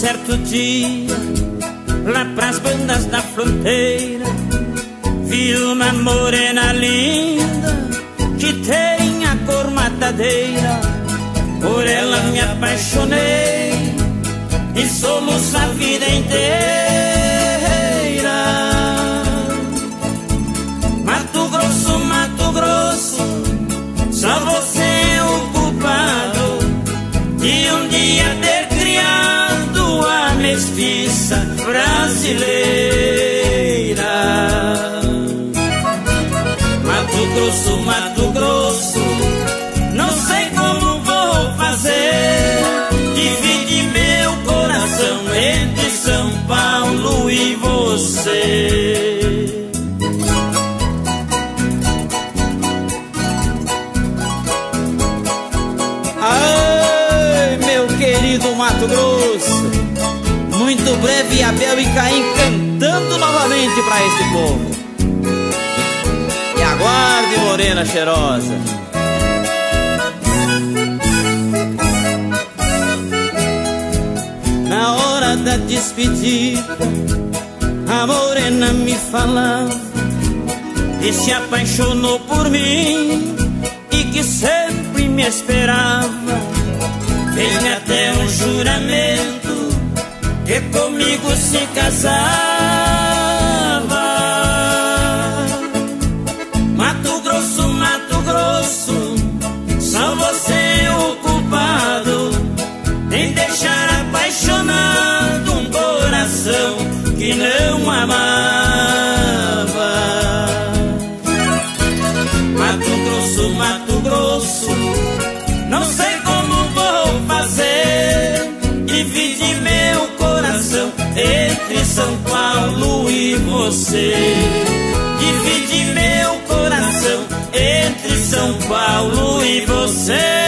certo dia, lá pras bandas da fronteira, vi uma morena linda que tem a cor matadeira. Por ela me apaixonei e soluço a vida inteira. Mato Grosso, Mato Grosso, só você é o culpado de um dia ter criado a mestiça brasileira. Mato Grosso, Mato Grosso, não sei como vou fazer. Divide meu coração entre São Paulo e você. Ai, meu querido Mato Grosso, muito breve Abel e Caim cantando novamente pra esse povo. E aguarde, morena cheirosa. Na hora da despedida, a morena me falava que se apaixonou por mim e que sempre me esperava. Fez até um juramento que comigo se casava. Mato Grosso, Mato Grosso, só você é o culpado em deixar apaixonado um coração que não amava. Mato Grosso, Mato Grosso, não sei como vou fazer. Divide meu coração entre São Paulo e você. Divide meu coração entre São Paulo e você.